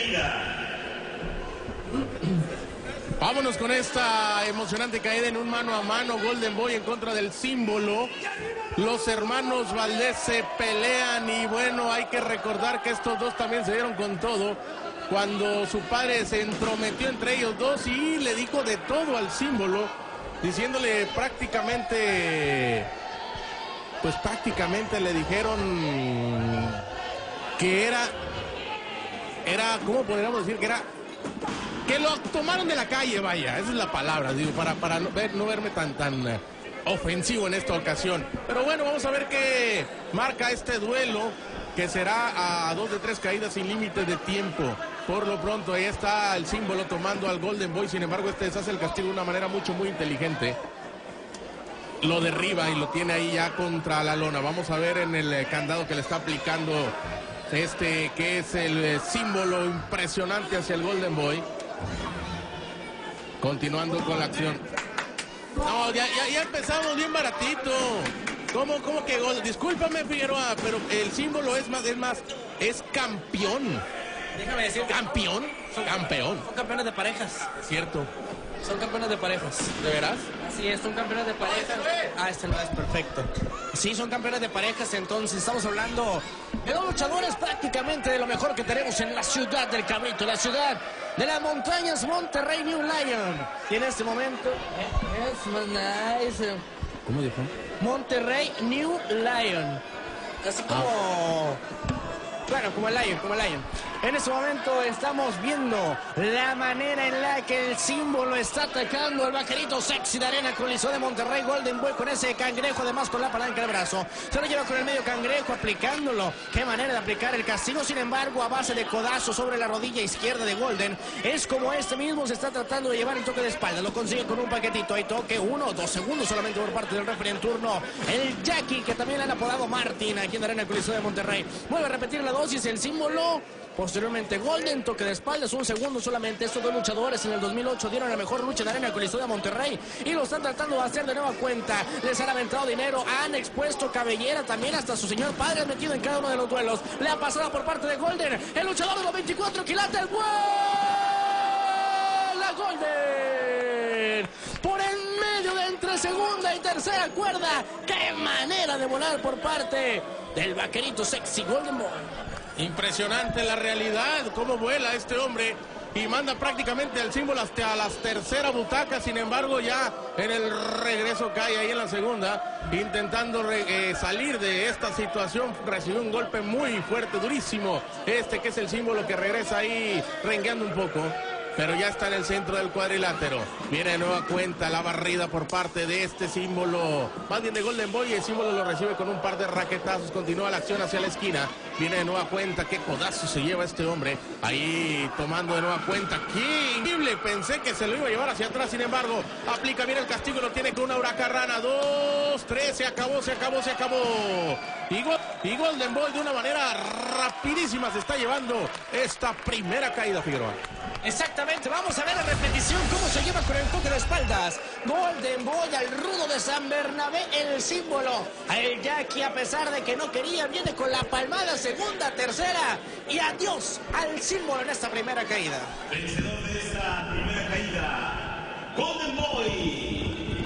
Vámonos con esta emocionante caída en un mano a mano. Golden Boy en contra del símbolo. Los hermanos Valdés se pelean y bueno, hay que recordar que estos dos también se dieron con todo cuando su padre se entrometió entre ellos dos y le dijo de todo al símbolo, diciéndole prácticamente, pues prácticamente le dijeron que era, ¿cómo podríamos decir? Que lo tomaron de la calle, vaya, esa es la palabra, digo, para no verme tan ofensivo en esta ocasión. Pero bueno, vamos a ver qué marca este duelo, que será a 2 de 3 caídas sin límite de tiempo. Por lo pronto, ahí está el símbolo tomando al Golden Boy, sin embargo, este deshace el castigo de una manera muy inteligente. Lo derriba y lo tiene ahí ya contra la lona. Vamos a ver en el candado que le está aplicando que es el símbolo impresionante hacia el Golden Boy. Continuando con la acción. No, ya empezamos bien baratito. ¿Cómo que gol? Discúlpame, Figueroa, pero el símbolo es campeón. Déjame decir. ¿Campeón? Campeón. Son campeones de parejas. Es cierto. Son campeones de parejas. ¿De veras? Así es, son campeones de parejas. Este no es perfecto. Sí, son campeones de parejas, entonces estamos hablando de dos luchadores prácticamente de lo mejor que tenemos en la ciudad del Cabrito, la ciudad de las montañas Monterrey New Lion. Y en este momento es más nice. ¿Cómo dijo? Monterrey New Lion. Así como... Bueno, como el Lion. En este momento estamos viendo la manera en la que el símbolo está atacando al vaquerito sexy de Arena Coliseo de Monterrey, Golden Boy, con ese cangrejo, además con la palanca del brazo. Se lo lleva con el medio cangrejo, aplicándolo. Qué manera de aplicar el castigo, sin embargo, a base de codazo sobre la rodilla izquierda de Golden. Es como este mismo se está tratando de llevar el toque de espalda. Lo consigue con un paquetito. Hay toque, 1 o 2 segundos solamente por parte del referee en turno. El Jackie, que también le han apodado Martin aquí en Arena Coliseo de Monterrey. Vuelve a repetir la dosis, el símbolo. Posteriormente Golden, toque de espaldas, 1 segundo solamente. Estos dos luchadores en el 2008 dieron la mejor lucha en Arena Coliseo de Monterrey y lo están tratando de hacer de nueva cuenta. Les han aventado dinero, han expuesto cabellera, también hasta su señor padre ha metido en cada uno de los duelos. Le ha pasado por parte de Golden, el luchador de los 24 quilates. ¡La Golden! Por el medio de entre segunda y tercera cuerda. ¡Qué manera de volar por parte del vaquerito sexy Golden Boy! Impresionante la realidad, cómo vuela este hombre y manda prácticamente al símbolo hasta las tercera butaca. Sin embargo, ya en el regreso cae ahí en la segunda, intentando salir de esta situación. Recibió un golpe muy fuerte, durísimo, que es el símbolo, que regresa ahí rengueando un poco, pero ya está en el centro del cuadrilátero. Viene de nueva cuenta la barrida por parte de este símbolo, más bien de Golden Boy. El símbolo lo recibe con un par de raquetazos. Continúa la acción hacia la esquina. Viene de nueva cuenta. Qué codazo se lleva este hombre. Ahí tomando de nueva cuenta. ¡Qué increíble! Pensé que se lo iba a llevar hacia atrás. Sin embargo, aplica bien el castigo y lo tiene con una huracarrana. 2, 3. Se acabó. Y Golden Boy de una manera rapidísima se está llevando esta primera caída, Figueroa. Exactamente, vamos a ver la repetición, cómo se lleva con el toque de espaldas. Golden Boy al rudo de San Bernabé, el símbolo. El Jackie, a pesar de que no quería, viene con la palmada, segunda, tercera. Y adiós al símbolo en esta primera caída. Vencedor de esta primera caída, Golden Boy.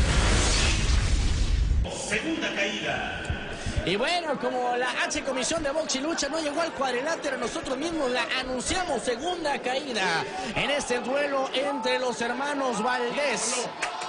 Segunda caída. Y bueno, como la H Comisión de Box y Lucha no llegó al cuadrilátero, nosotros mismos la anunciamos, segunda caída en este duelo entre los hermanos Valdés.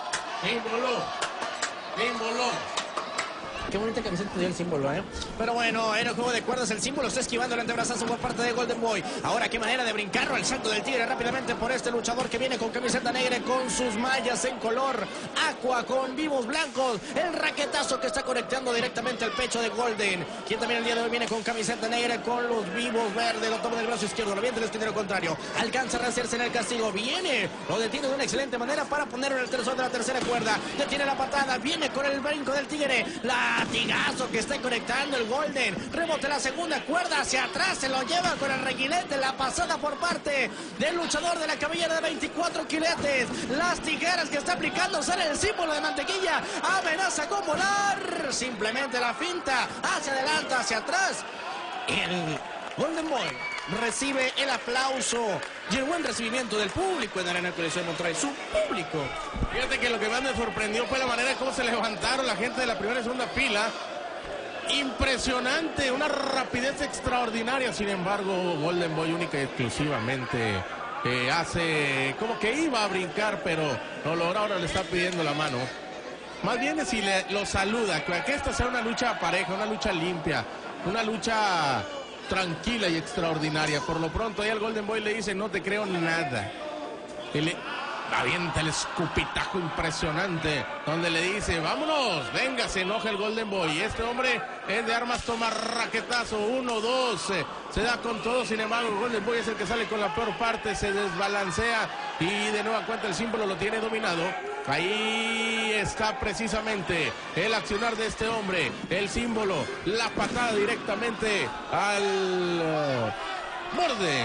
Símbolo. Qué bonita camiseta dio el símbolo, ¿eh? Pero bueno, era el juego de cuerdas, el símbolo está esquivando el antebrazazo por parte de Golden Boy. Ahora qué manera de brincarlo, el salto del tigre rápidamente por este luchador que viene con camiseta negra, con sus mallas en color aqua, con vivos blancos. El raquetazo que está conectando directamente al pecho de Golden, quien también el día de hoy viene con camiseta negra, con los vivos verdes. Lo toma del brazo izquierdo, lo viene del esquinero contrario. Alcanza a rehacerse en el castigo, viene, lo detiene de una excelente manera para ponerlo en el tercero de la tercera cuerda. Detiene la patada, viene con el brinco del tigre. Latigazo que está conectando el Golden. Rebote la segunda cuerda hacia atrás. Se lo lleva con el reguilete. La pasada por parte del luchador de la cabellera de 24 quiletes. Las tijeras que está aplicando. Sale el símbolo de mantequilla. Amenaza con volar. Simplemente la finta. Hacia adelante, hacia atrás. El Golden Boy recibe el aplauso y el buen recibimiento del público en la Arena Coliseo de Monterrey, su público. Fíjate que lo que más me sorprendió fue la manera como se levantaron la gente de la primera y segunda fila. Impresionante, una rapidez extraordinaria. Sin embargo, Golden Boy única y exclusivamente hace como que iba a brincar, pero no logra. Ahora le está pidiendo la mano. Más bien si lo saluda, que esta sea una lucha pareja, una lucha limpia, una lucha tranquila y extraordinaria. Por lo pronto ahí al Golden Boy le dice: no te creo nada. Y le avienta el escupitajo impresionante, donde le dice: vámonos, venga. Se enoja el Golden Boy. Este hombre es de armas, toma raquetazo, 1, 2, se da con todo. Sin embargo, el Golden Boy es el que sale con la peor parte, se desbalancea y de nueva cuenta el símbolo lo tiene dominado. Ahí está precisamente el accionar de este hombre, el símbolo, la patada directamente al borde.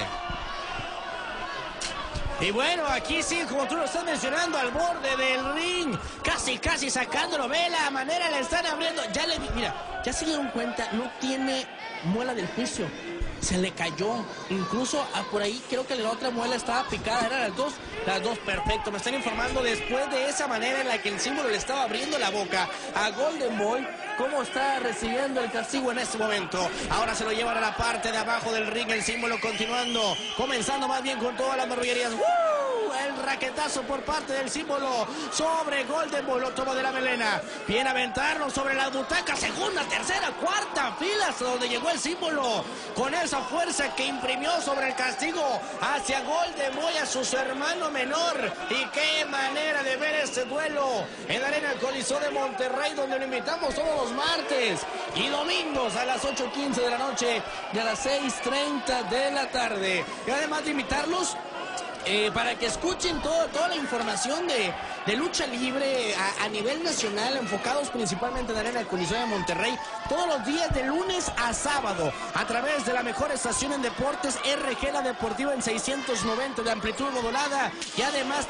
Y bueno, aquí sí, como tú lo estás mencionando, al borde del ring, casi sacándolo. Ve la manera, le están abriendo. Ya le vi, mira, ya se dieron cuenta, no tiene muela del juicio. Se le cayó, incluso por ahí creo que la otra muela estaba picada, eran las dos, perfecto. Me están informando después de esa manera en la que el símbolo le estaba abriendo la boca a Golden Boy, cómo está recibiendo el castigo en este momento. Ahora se lo llevan a la parte de abajo del ring, el símbolo continuando, comenzando más bien con todas las marrullerías. El raquetazo por parte del símbolo sobre Golden Boy, lo toma de la melena, viene a aventarlo sobre la butaca, segunda, tercera, cuarta fila, hasta donde llegó el símbolo, con esa fuerza que imprimió sobre el castigo hacia Golden Boy, a su hermano menor. Y qué manera de ver este duelo en la Arena Coliseo de Monterrey, donde lo invitamos todos los martes y domingos a las 8:15 de la noche y a las 6:30 de la tarde. Y además de invitarlos para que escuchen toda la información de lucha libre a nivel nacional, enfocados principalmente en la Arena Coliseo de Monterrey, todos los días de lunes a sábado, a través de la mejor estación en deportes, RG La Deportiva en 690 de amplitud modulada, y además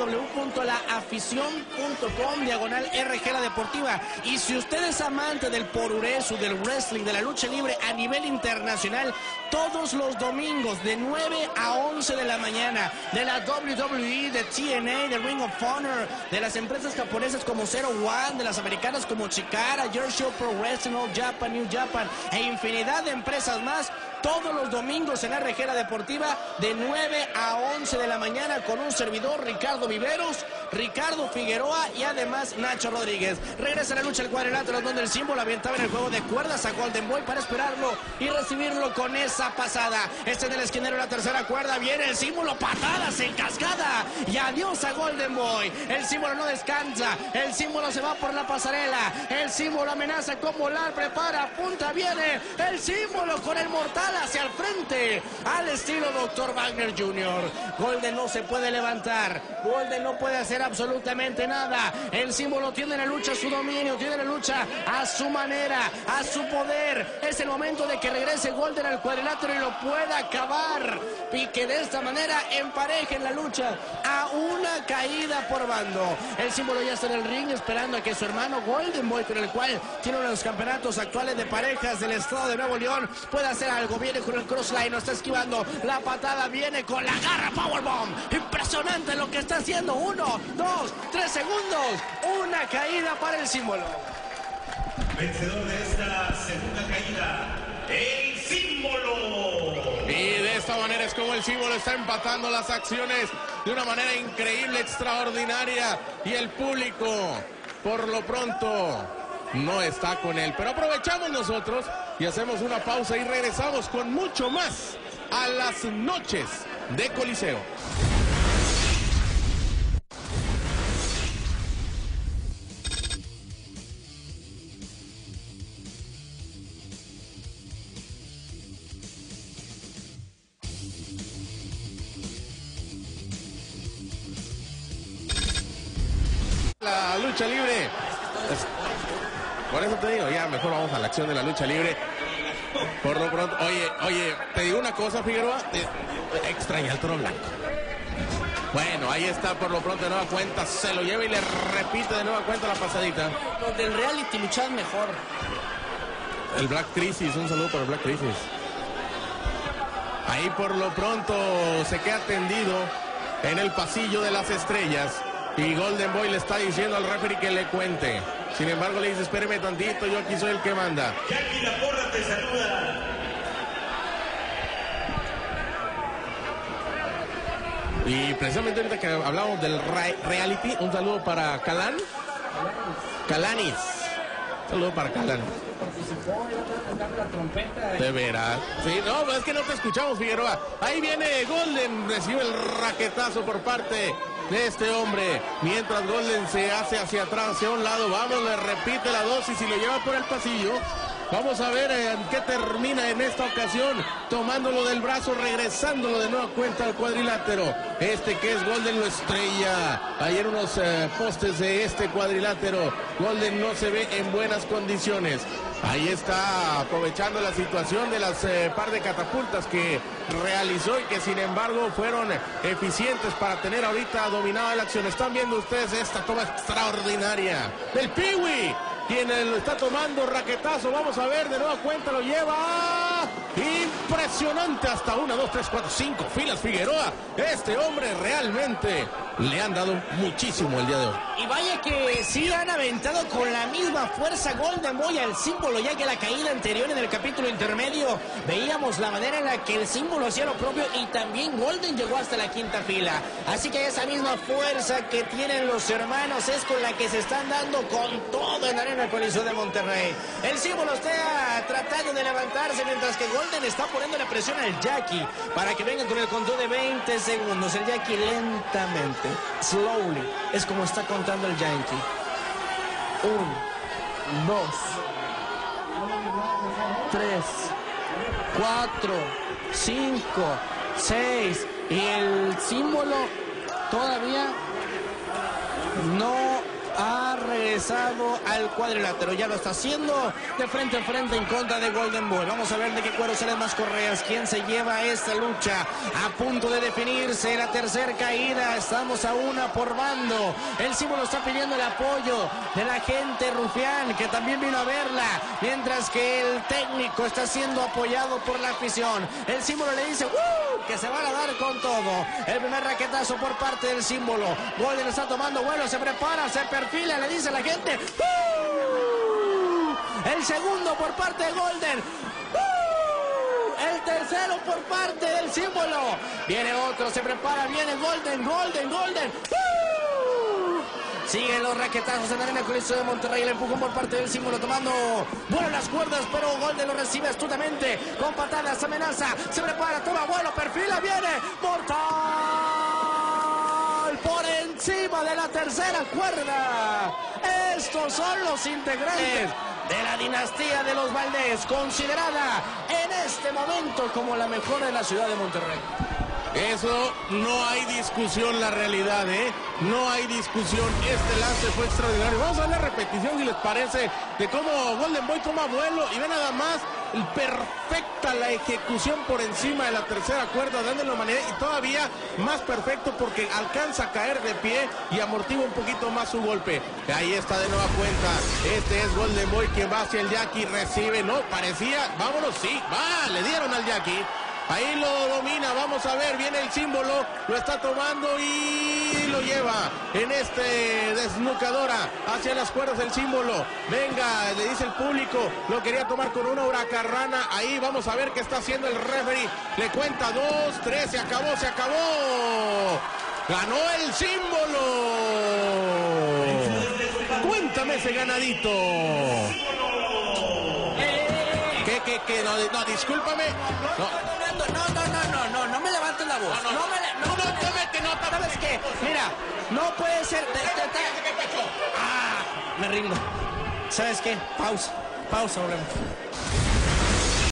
www.laafición.com/RG La Deportiva. Y si usted es amante del poruresu, del wrestling, de la lucha libre a nivel internacional, todos los domingos de 9 a 11 de la mañana, de la WWE, de TNA, de Ring of Honor, de las empresas japonesas como Zero One, de las americanas como Chikara, Jersey Pro Wrestling, All Japan, New Japan e infinidad de empresas más, todos los domingos en RG La Deportiva de 9 a 11 de la mañana, con un servidor, Ricardo Viveros, Ricardo Figueroa y además Nacho Rodríguez. Regresa la lucha al cuadrilátero, donde el símbolo avientaba en el juego de cuerdas a Golden Boy para esperarlo y recibirlo con esa pasada. Este en el esquinero, la tercera cuerda, viene el símbolo, patadas en cascada y adiós a Golden Boy. El símbolo no descansa, el símbolo se va por la pasarela, el símbolo amenaza con volar, prepara, apunta, viene el símbolo con el mortal hacia el frente, al estilo Dr. Wagner Jr. Golden no se puede levantar, Golden no puede hacer absolutamente nada. El símbolo tiene la lucha a su dominio, tiene la lucha a su manera, a su poder. Es el momento de que regrese Golden al cuadrilátero y lo pueda acabar, y que de esta manera emparejen la lucha a una caída por bando. El símbolo ya está en el ring esperando a que su hermano Golden Boy, con el cual tiene uno de los campeonatos actuales de parejas del estado de Nuevo León, pueda hacer algo. Viene con el crossline, lo está esquivando, la patada, viene con la garra, powerbomb. Impresionante lo que está haciendo. 1, 2, 3 segundos, una caída para el símbolo. Vencedor de esta segunda caída, el símbolo. Y de esta manera es como el símbolo está empatando las acciones de una manera increíble, extraordinaria, y el público por lo pronto no está con él. Pero aprovechamos nosotros y hacemos una pausa y regresamos con mucho más a las noches de Coliseo. La lucha libre. Por eso te digo, ya mejor vamos a la acción de la lucha libre. Por lo pronto, oye, te digo una cosa, Figueroa, extraña el toro blanco. Bueno, ahí está por lo pronto de nueva cuenta, se lo lleva y le repite de nueva cuenta la pasadita. Los del reality luchan mejor. El Black Crisis, un saludo para el Black Crisis. Ahí por lo pronto se queda tendido en el pasillo de las estrellas. Y Golden Boy le está diciendo al referee que le cuente. Sin embargo, le dice, espéreme tantito, yo aquí soy el que manda. Jackie La Porra te saluda. Y precisamente ahorita que hablamos del reality, un saludo para Calanis. Un saludo para Calanis. De veras. Sí, no, es que no te escuchamos, Figueroa. Ahí viene Golden, recibe el raquetazo por parte de este hombre. Mientras Golden se hace hacia atrás, hacia un lado. Vamos, le repite la dosis y lo lleva por el pasillo. Vamos a ver en qué termina en esta ocasión, tomándolo del brazo, regresándolo de nueva cuenta al cuadrilátero. Este que es Golden lo estrella. Ayer unos postes de este cuadrilátero. Golden no se ve en buenas condiciones. Ahí está aprovechando la situación de las par de catapultas que realizó y que sin embargo fueron eficientes para tener ahorita dominada la acción. Están viendo ustedes esta toma extraordinaria del Piwi, quien lo está tomando raquetazo. Vamos a ver, de nueva cuenta lo lleva. Impresionante, hasta 1, 2, 3, 4, 5 filas Figueroa. Este hombre realmente le han dado muchísimo el día de hoy. Y vaya que sí han aventado con la misma fuerza Golden Boy al símbolo, ya que la caída anterior en el capítulo intermedio veíamos la manera en la que el símbolo hacía lo propio y también Golden llegó hasta la quinta fila. Así que esa misma fuerza que tienen los hermanos es con la que se están dando con todo en la Arena Coliseo de Monterrey. El símbolo está tratando de levantarse mientras que Golden está poniendo la presión al Jackie para que venga con el conteo de 20 segundos. El Jackie lentamente, slowly, es como está contando el Yankee. 1, 2, 3, 4, 5, 6. Y el símbolo todavía no ha regresado al cuadrilátero. Ya lo está haciendo de frente a frente en contra de Golden Boy. Vamos a ver de qué cuero salen más correas. ¿Quién se lleva esta lucha? A punto de definirse la tercera caída. Estamos a una por bando. El símbolo está pidiendo el apoyo de la gente rufián, que también vino a verla, mientras que el técnico está siendo apoyado por la afición. El símbolo le dice que se van a dar con todo. El primer raquetazo por parte del símbolo. Golden está tomando vuelo, se prepara, se perfila, le dice a la gente. El segundo por parte de Golden. El tercero por parte del símbolo. Viene otro, se prepara, viene Golden. Siguen los raquetazos en la Arena Coliseo de Monterrey. El empujón por parte del símbolo tomando vuelo las cuerdas, pero Golden lo recibe astutamente con patadas, amenaza, se prepara, toma vuelo, perfila, viene mortal por encima de la tercera cuerda. Estos son los integrantes de la dinastía de los Valdés, considerada en este momento como la mejor de la ciudad de Monterrey. Eso no hay discusión, la realidad, no hay discusión. Este lance fue extraordinario. Vamos a ver la repetición, si les parece, de cómo Golden Boy toma vuelo y ve nada más perfecta la ejecución por encima de la tercera cuerda, dándole manera y todavía más perfecto porque alcanza a caer de pie y amortigua un poquito más su golpe. Ahí está de nueva cuenta. Este es Golden Boy quien va hacia el Jackie, recibe, no, parecía, vámonos, sí, va, le dieron al Jackie. Ahí lo domina, vamos a ver, viene el símbolo, lo está tomando y lo lleva en este desnucadora hacia las cuerdas del símbolo. Venga, le dice el público, lo quería tomar con una huracarrana. Ahí vamos a ver qué está haciendo el referee. Le cuenta 2, 3, se acabó. Ganó el símbolo. Cuéntame ese ganadito. ¿Qué? No, discúlpame. No me levantes la voz. ¿Sabes qué? Mira, no puede ser. Me rindo. ¿Sabes qué? Pausa, volvemos.